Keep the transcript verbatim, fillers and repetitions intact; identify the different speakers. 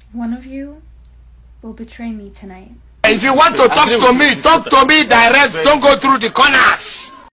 Speaker 1: One of you will betray me tonight.
Speaker 2: If you want to talk to me, talk to me direct. Don't go through the corners.